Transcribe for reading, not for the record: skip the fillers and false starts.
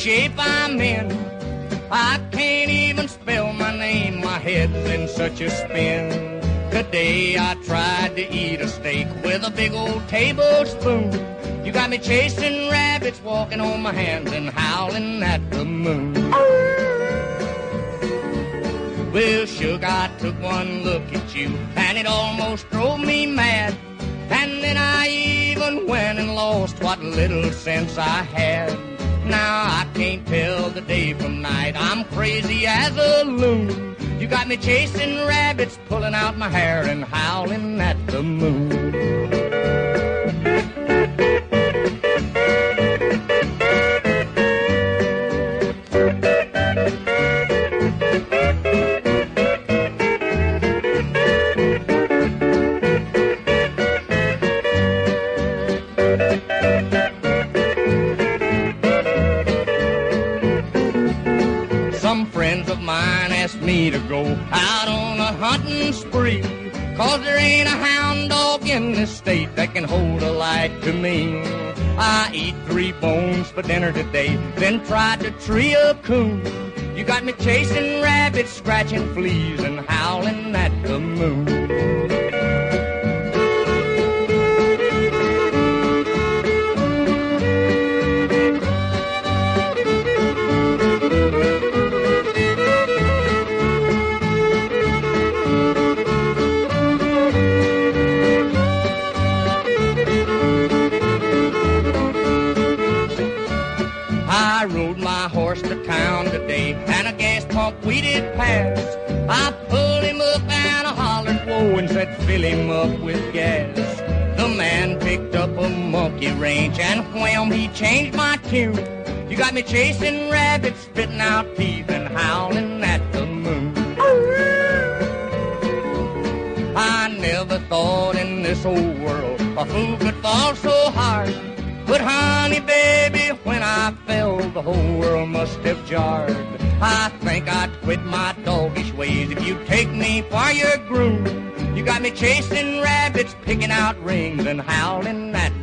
shape I'm in. I can't even spell my name, my head's in such a spin. Today I tried to eat a steak with a big old tablespoon. You got me chasing rabbits, walking on my hands and howling at the moon. Well, sugar, I took one look at you and it almost drove me mad. And then I even went and lost what little sense I had. Now I can't tell the day from night, I'm crazy as a loon. You got me chasing rabbits, pulling out my hair and howling at the moon. Some friends of mine asked me to go out on a hunting spree, 'cause there ain't a hound dog in this state that can hold a light to me. I eat 3 bones for dinner today, then tried to tree a coon. You got me chasing rabbits, scratching fleas, and howling at the moon. I rode my horse to town today, and a gas pump we did pass. I pulled him up and I hollered whoa and said fill him up with gas. The man picked up a monkey wrench and wham, he changed my tune. You got me chasing rabbits, spitting out teeth and howling at the moon. I never thought in this old world a fool could fall so hard. But honey, baby, when I fell, the whole world must have jarred. I think I'd quit my doggish ways if you'd take me for your groom. You got me chasing rabbits, picking out rings, and howling at